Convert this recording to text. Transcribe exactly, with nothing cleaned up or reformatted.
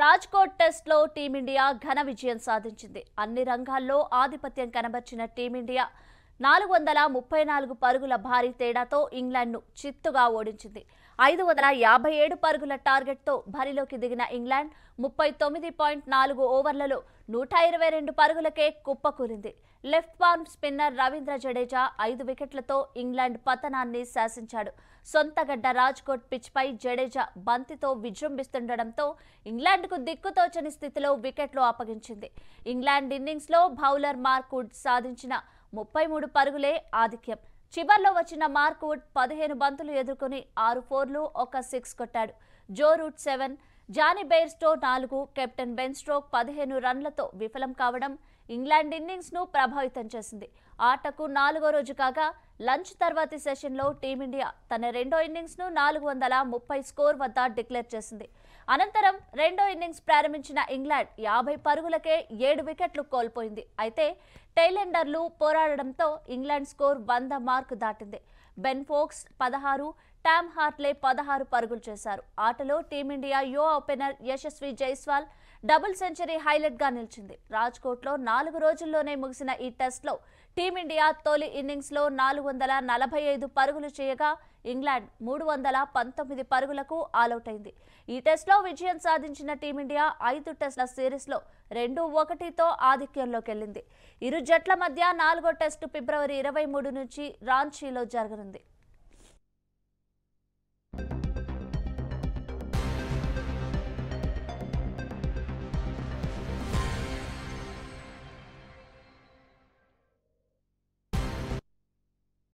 Rajkot test లో team India ఘన విజయం సాధించింది. అన్ని రంగాల్లో ఆధిపత్యం కనబర్చిన టీమిండియా నాలుగు వందల ముప్పై నాలుగు పరుగుల భారీ తేడాతో ఇంగ్లాండ్ను చిత్తుగా ఓడించింది. ఐదు వందల యాభై ఏడు పరుగుల టార్గెట్తో బరిలోకి దిగిన ఇంగ్లాండ్ ముప్పై తొమ్మిది పాయింట్ నాలుగు ఓవర్లలో నూట ఇరవై రెండు పరుగులకే కుప్పకూలింది. Left arm spinner Ravindra Jadeja ఐదు వికెట్లతో ఇంగ్లాండ్ పతనాన్ని శాసించాడు. సొంతగడ్డ రాజ్కోట్ పిచ్పై జడేజా బంతితో విజృంభిస్తుండటంతో ఇంగ్లాండ్కు దిక్కుతోచని స్థితిలో వికెట్లు అప్పగించింది. ఇంగ్లాండ్ ఇన్నింగ్స్లో బౌలర్ మార్క్వుడ్ సాధించిన ముప్పై మూడు పరుగులే ఆధిక్యం. చివర్లో వచ్చిన మార్క్వుడ్ పదిహేను బంతులు ఎదుర్కొని ఆరు ఫోర్లు ఒక సిక్స్ కొట్టాడు. Joe Root seven, Jonny Bairstow నాలుగు, కెప్టెన్ బెన్ స్టోక్ పదిహేను రన్లతో విఫలం కావడం ఇంగ్లాండ్ ఇన్నింగ్స్ ను ప్రభావితం చేసింది. ఆటకు నాలుగో రోజు కాగా లంచ్ తర్వాతి సెషన్లో టీమిండియా తన రెండో ఇన్నింగ్స్ ను నాలుగు వందల ముప్పై స్కోర్ వద్ద డిక్లేర్ చేసింది. అనంతరం రెండో ఇన్నింగ్స్ ప్రారంభించిన ఇంగ్లాండ్ యాభై పరుగులకే ఏడు వికెట్లు కోల్పోయింది. అయితే టైలెండర్లు పోరాడడంతో ఇంగ్లాండ్ స్కోర్ వంద మార్కు దాటింది. బెన్ ఫోక్స్ పదహారు, టామ్ హార్ట్లే పదహారు పరుగులు చేశారు. ఆటలో టీమిండియా యో opener Yashasvi Jaiswal double century highlight గా నిలిచింది. రాజ్కోట్లో నాలుగు రోజుల్లోనే ముగిసిన ఈ టెస్ట్ లో టీమిండియా తొలి ఇన్నింగ్స్ లో నాలుగు వందల నలభై ఐదు పరుగులు చేయగా ఇంగ్లాండ్ మూడు వందల పంతొమ్మిది పరుగులకు ఆలౌట్ అయింది. ఈ టెస్ట్ లో విజయం సాధించిన టీమిండియా ఐదు టెస్ట్ల సిరీస్ లో రెండు ఒకటితో ఆధిక్యంలోకి వెళ్లింది. ఇరు జట్ల మధ్య నాలుగో టెస్టు ఫిబ్రవరి ఇరవై మూడు నుంచి రాంచీలో జరగనుంది.